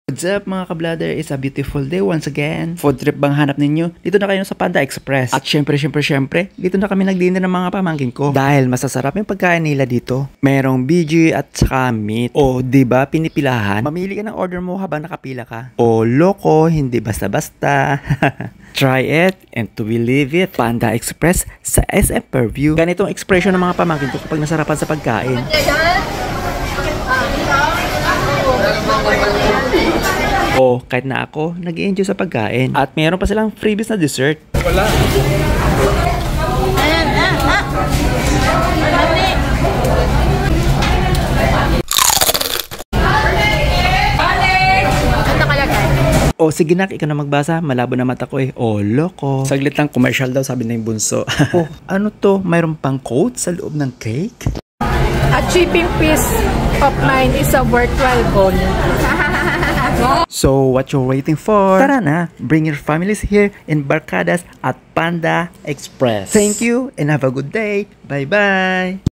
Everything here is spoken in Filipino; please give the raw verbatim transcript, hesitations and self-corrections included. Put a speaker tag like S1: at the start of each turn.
S1: What's up mga ka-bladder? It's a beautiful day once again. Food trip bang hanap ninyo? Dito na kayo sa Panda Express. At syempre, syempre, syempre, dito na kami nag-dinner ng mga pamangkin ko. Dahil masasarap yung pagkain nila dito. Merong B G at saka meat. O, diba, pinipilahan? Mamili ka ng order mo habang nakapila ka. O, loko, hindi basta-basta. Try it and to believe it. Panda Express sa S M Fairview. Ganitong expression ng mga pamangkin ko kapag nasarapan sa pagkain. O, kahit na ako, nag-i-enjoy sa pagkain. At meron pa silang freebies na dessert. Wala. Ayan, ah, ah. O, sige nak, ikaw na magbasa. Malabo na mata ko eh. O, loko. Saglit lang, commercial daw, sabi na yung bunso. O, ano to? Mayroon pang quote sa loob ng cake?
S2: Achieving peace of mind is a worthwhile goal.
S1: So, what you're waiting for? Tara na! Bring your families here in Barcadas at Panda Express. Thank you and have a good day. Bye-bye!